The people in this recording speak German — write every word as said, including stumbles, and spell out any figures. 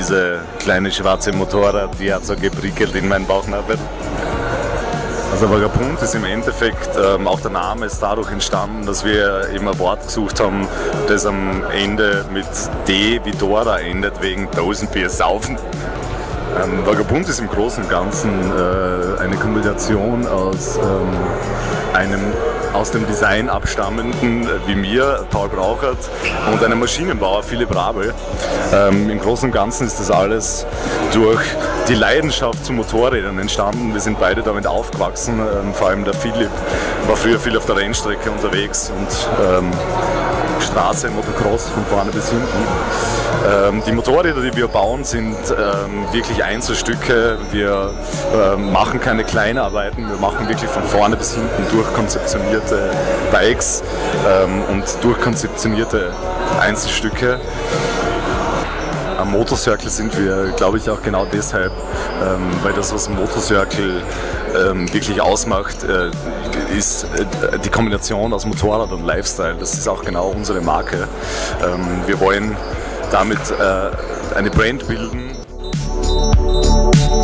diese kleine schwarze Motorrad, die hat so geprickelt in meinen Bauchnabel. Also Vagabund ist im Endeffekt, ähm, auch der Name ist dadurch entstanden, dass wir eben ein Wort gesucht haben, das am Ende mit D wie Dora endet, wegen Dosenbier saufen. Ähm, Vagabund ist im Großen und Ganzen äh, eine Kombination aus ähm, einem aus dem Design abstammenden, wie mir, Paul Brauchert, und einem Maschinenbauer, Philipp Rabel. Ähm, Im Großen und Ganzen ist das alles durch die Leidenschaft zu Motorrädern entstanden. Wir sind beide damit aufgewachsen, ähm, vor allem der Philipp war früher viel auf der Rennstrecke unterwegs und ähm, Straße, Motocross von vorne bis hinten. Ähm, die Motorräder, die wir bauen, sind ähm, wirklich Einzelstücke. Wir ähm, machen keine Kleinarbeiten, wir machen wirklich von vorne bis hinten durchkonzeptionierte Bikes ähm, und durchkonzeptionierte Einzelstücke. Am Motorcircle sind wir, glaube ich, auch genau deshalb, ähm, weil das, was Motorcircle ähm, wirklich ausmacht, äh, ist äh, die Kombination aus Motorrad und Lifestyle. Das ist auch genau unsere Marke. Ähm, wir wollen damit äh, eine Brand bilden.